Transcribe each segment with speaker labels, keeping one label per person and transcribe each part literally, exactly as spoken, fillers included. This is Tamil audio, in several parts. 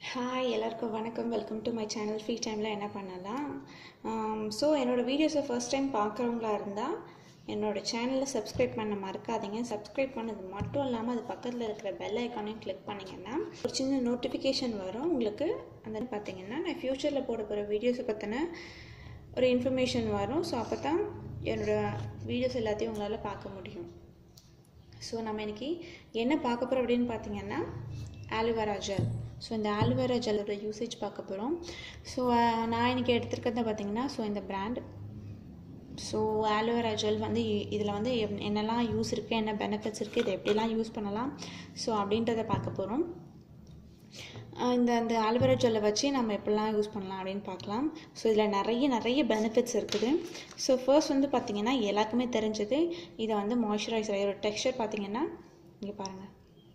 Speaker 1: ஹாய் எல்லாருக்கும் வணக்கம். Welcome to my channel. Free டைமில் என்ன பண்ணலாம்? ஸோ என்னோடய வீடியோஸை ஃபர்ஸ்ட் டைம் பார்க்குறவங்களா இருந்தால் என்னோடய சேனலில் சப்ஸ்கிரைப் பண்ண மறக்காதீங்க. சப்ஸ்கிரைப் பண்ணது மட்டும் இல்லாமல் அது பக்கத்தில் இருக்கிற பெல் ஐக்கானையும் கிளிக் பண்ணிங்கன்னா ஒரு சின்ன நோட்டிஃபிகேஷன் வரும் உங்களுக்கு. அந்த பார்த்தீங்கன்னா நான் ஃப்யூச்சரில் போட போகிற வீடியோஸை பற்றின ஒரு இன்ஃபர்மேஷன் வரும். ஸோ அப்போ தான் என்னோடய வீடியோஸ் எல்லாத்தையும் உங்களால் பார்க்க முடியும். ஸோ நம்ம இன்றைக்கி என்ன பார்க்க போகிறோம் அப்படின்னு பார்த்தீங்கன்னா ஆலோவேரா ஜெல். ஸோ இந்த ஆலோவேரா ஜெல்லோட யூசேஜ் பார்க்க போகிறோம். ஸோ நான் இன்றைக்கி எடுத்துருக்கிறத பார்த்தீங்கன்னா ஸோ இந்த பிராண்ட். ஸோ ஆலோவேரா ஜெல் வந்து இதில் வந்து என்னெல்லாம் யூஸ் இருக்குது, என்ன பெனிஃபிட்ஸ் இருக்குது, இதை எப்படிலாம் யூஸ் பண்ணலாம் ஸோ அப்படின்றத பார்க்க போகிறோம். இந்த அந்த ஆலோவேரா ஜெல்லை வச்சு நம்ம எப்படிலாம் யூஸ் பண்ணலாம் அப்படின்னு பார்க்கலாம். ஸோ இதில் நிறைய நிறைய பெனிஃபிட்ஸ் இருக்குது. ஸோ ஃபர்ஸ்ட் வந்து பார்த்திங்கன்னா எல்லாருக்குமே தெரிஞ்சது இதை வந்து மாய்ஸ்சரைசர். இதோட டெக்ஸ்சர் பார்த்திங்கன்னா இங்கே பாருங்கள்,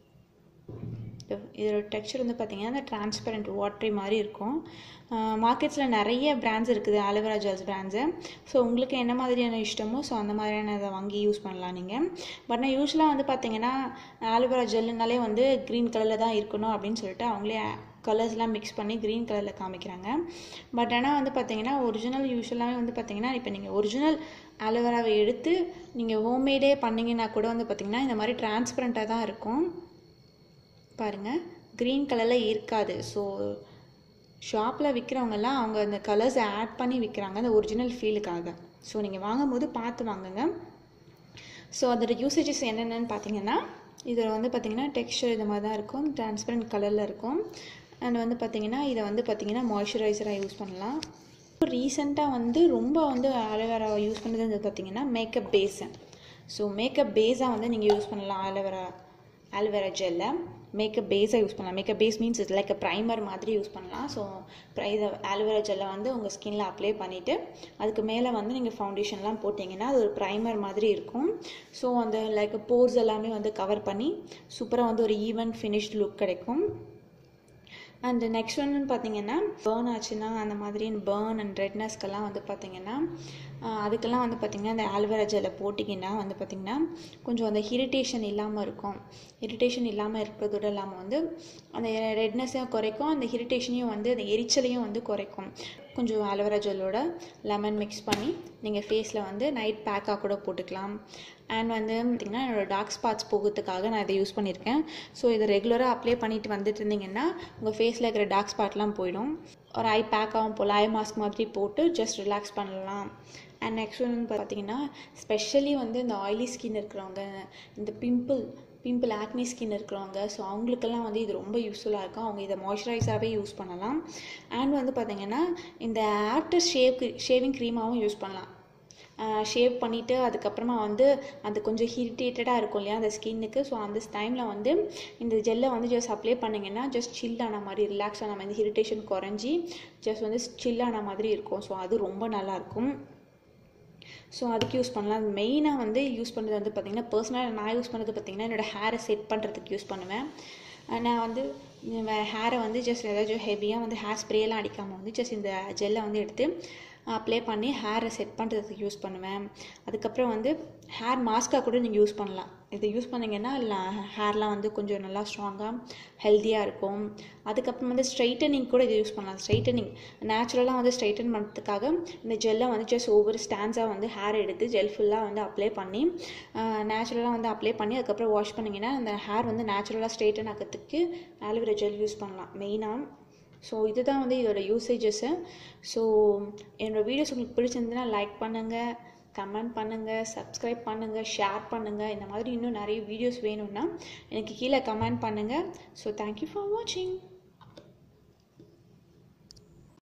Speaker 1: இதோட டெக்ஸ்சர் வந்து பார்த்திங்கன்னா இந்த டிரான்ஸ்பரண்ட் வாட்டரி மாதிரி இருக்கும். மார்க்கெட்ஸில் நிறைய பிராண்ட்ஸ் இருக்குது, ஆலோவேரா ஜெல்ஸ் பிராண்ட்ஸு. ஸோ உங்களுக்கு என்ன மாதிரியான இஷ்டமோ ஸோ அந்த மாதிரியான இதை வாங்கி யூஸ் பண்ணலாம் நீங்கள். பட் நான் யூஸ்வலாக வந்து பார்த்திங்கன்னா ஆலோவேரா ஜெல்லுனாலே வந்து க்ரீன் கலரில் தான் இருக்கணும் அப்படின்னு சொல்லிட்டு அவங்களே கலர்ஸ்லாம் மிக்ஸ் பண்ணி க்ரீன் கலரில் காமிக்கிறாங்க. பட் ஆனால் வந்து பார்த்திங்கன்னா ஒரிஜினல் யூஸ்வலாகவே வந்து பார்த்திங்கன்னா இப்போ நீங்கள் ஒரிஜினல் ஆலோவேராவை எடுத்து நீங்கள் ஹோம்மேடே பண்ணிங்கன்னா கூட வந்து பார்த்திங்கன்னா இந்த மாதிரி டிரான்ஸ்பரண்ட்டாக தான் இருக்கும். பாருங்கள், க்ரீன் கலரில் இருக்காது. ஸோ ஷாப்பில் விற்கிறவங்கெல்லாம் அவங்க அந்த கலர்ஸை ஆட் பண்ணி விற்கிறாங்க அந்த ஒரிஜினல் ஃபீலுக்காக. ஸோ நீங்கள் வாங்கும் போது பார்த்து வாங்குங்க. ஸோ அதோட யூசேஜஸ் என்னென்னு பார்த்தீங்கன்னா இதில் வந்து பார்த்திங்கன்னா டெக்ஸ்சர் இது மாதிரி தான் இருக்கும், டிரான்ஸ்பரண்ட் கலரில் இருக்கும். அண்ட் வந்து பார்த்திங்கன்னா இதை வந்து பார்த்திங்கன்னா மாய்ஸ்சரைசராக யூஸ் பண்ணலாம். ரீசெண்டாக வந்து ரொம்ப வந்து ஆலோவேராவை யூஸ் பண்ணுறது வந்து பார்த்திங்கன்னா மேக்கப் பேஸு. ஸோ மேக்கப் பேஸாக வந்து நீங்கள் யூஸ் பண்ணலாம். ஆலோவேரா ஆலோவேரா ஜெல்லை மேக்கப் பேஸாக யூஸ் பண்ணலாம். Makeup base means it's like a primer மாதிரி யூஸ் பண்ணலாம். ஸோ இதை ஆலோவேரா ஜெல்லை வந்து உங்கள் ஸ்கின்ல அப்ளை பண்ணிவிட்டு அதுக்கு மேலே வந்து நீங்கள் ஃபவுண்டேஷன்லாம் போட்டிங்கன்னா அது ஒரு ப்ரைமர் மாதிரி இருக்கும். ஸோ அந்த லைக் போர்ஸ் எல்லாமே வந்து கவர் பண்ணி சூப்பராக வந்து ஒரு ஈவன் ஃபினிஷ்ட் லுக் கிடைக்கும். அண்ட் நெக்ஸ்ட் ஒன்னு பார்த்தீங்கன்னா பேர்ன் ஆச்சுன்னா அந்த மாதிரி பேர்ன் அண்ட் ரெட்னஸ்க்கெல்லாம் வந்து பார்த்திங்கன்னா அதுக்கெல்லாம் வந்து பார்த்திங்கன்னா இந்த ஆலோவேரா ஜெல்லை போட்டிங்கன்னா வந்து பார்த்திங்கன்னா கொஞ்சம் அந்த இரிட்டேஷன் இல்லாமல் இருக்கும். இரிட்டேஷன் இல்லாமல் இருக்கிறதோட இல்லாமல் வந்து அந்த ரெட்னஸையும் குறைக்கும், அந்த இரிட்டேஷனையும் வந்து அந்த எரிச்சலையும் வந்து குறைக்கும். கொஞ்சம் ஆலோவேரா ஜெல்லோட லெமன் மிக்ஸ் பண்ணி நீங்கள் ஃபேஸில் வந்து நைட் பேக்காக கூட போட்டுக்கலாம். அண்ட் வந்து பார்த்திங்கன்னா என்னோடய டார்க் ஸ்பாட்ஸ் போகிறதுக்காக நான் இதை யூஸ் பண்ணியிருக்கேன். ஸோ இதை ரெகுலராக அப்ளை பண்ணிட்டு வந்துட்டு இருந்தீங்கன்னா உங்கள் ஃபேஸில் இருக்கிற டார்க் ஸ்பாட்லாம் போயிடும். ஒரு ஐ பேக்காகவும் போல் ஐ மாஸ்க் மாதிரி போட்டு ஜஸ்ட் ரிலாக்ஸ் பண்ணலாம். அண்ட் நெக்ஸ்ட் ஒன்று பார்த்தீங்கன்னா ஸ்பெஷலி வந்து இந்த ஆயிலி ஸ்கின் இருக்கிறவங்க, இந்த பிம்பிள் பிம்பிள் ஆக்னி ஸ்கின் இருக்கிறவங்க, ஸோ அவங்களுக்கெல்லாம் வந்து இது ரொம்ப யூஸ்ஃபுல்லாக இருக்கும். அவங்க இதை மாய்ஸ்சரைசராகவே யூஸ் பண்ணலாம். அண்ட் வந்து பார்த்திங்கன்னா இந்த ஆஃப்டர் ஷேவ் ஷேவிங் க்ரீமாகவும் யூஸ் பண்ணலாம். ஷேவ் பண்ணிவிட்டு அதுக்கப்புறமா வந்து அது கொஞ்சம் இரிட்டேட்டடாக இருக்கும் இல்லையா அந்த ஸ்கின்னுக்கு. ஸோ அந்த டைமில் வந்து இந்த ஜெல்லை வந்து ஜஸ்ட் அப்ளை பண்ணிங்கன்னா ஜஸ்ட் சில் ஆன மாதிரி, ரிலாக்ஸ் ஆன மாதிரி, இரிட்டேஷன் குறைஞ்சி ஜஸ்ட் வந்து சில் ஆன மாதிரி இருக்கும். ஸோ அது ரொம்ப நல்லாயிருக்கும். ஸோ அதுக்கு யூஸ் பண்ணலாம். மெயினாக வந்து யூஸ் பண்ணுறது வந்து பார்த்திங்கன்னா பர்சனலாக நான் யூஸ் பண்ணுறது பார்த்திங்கன்னா என்னோடய ஹேரை செட் பண்ணுறதுக்கு யூஸ் பண்ணுவேன். நான் வந்து ஹேரை வந்து ஜஸ்ட் ஏதாச்சும் ஹெவியாக வந்து ஹேர் ஸ்ப்ரேலாம் அடிக்காமல் வந்து ஜஸ்ட் இந்த ஜெல்லை வந்து எடுத்து அப்ளை பண்ணி ஹேரை செட் பண்ணுறதுக்கு யூஸ் பண்ணுவேன். அதுக்கப்புறம் வந்து ஹேர் மாஸ்க்காக கூட நீங்கள் யூஸ் பண்ணலாம். இதை யூஸ் பண்ணிங்கன்னா ஹேர்லாம் வந்து கொஞ்சம் நல்லா ஸ்ட்ராங்காக ஹெல்த்தியாக இருக்கும். அதுக்கப்புறம் வந்து ஸ்ட்ரைட்டனிங் கூட இதை யூஸ் பண்ணலாம். ஸ்ட்ரைட்டனிங் நேச்சுரலாக வந்து ஸ்ட்ரைட்டன் பண்ணுறதுக்காக இந்த ஜெல்லை வந்து ஜஸ்ட் ஒவ்வொரு ஸ்டாண்ட்ஸாக வந்து ஹேர் எடுத்து ஜெல் ஃபுல்லாக வந்து அப்ளை பண்ணி நேச்சுரலாக வந்து அப்ளை பண்ணி அதுக்கப்புறம் வாஷ் பண்ணிங்கன்னா அந்த ஹேர் வந்து நேச்சுரலாக ஸ்ட்ரைட்டன் ஆக்கிறதுக்கு ஆலோவேரா ஜெல் யூஸ் பண்ணலாம் மெயினாக. ஸோ இதுதான் வந்து இதோட யூசேஜஸ்ஸு. ஸோ என்னோடய வீடியோஸ் உங்களுக்கு பிடிச்சிருந்துன்னா லைக் பண்ணுங்கள், கமெண்ட் பண்ணுங்கள், சப்ஸ்கிரைப் பண்ணுங்கள், ஷேர் பண்ணுங்கள். இந்த மாதிரி இன்னும் நிறைய வீடியோஸ் வேணும்னா எனக்கு கீழே கமெண்ட் பண்ணுங்கள். ஸோ தேங்க்யூ ஃபார் வாட்சிங்.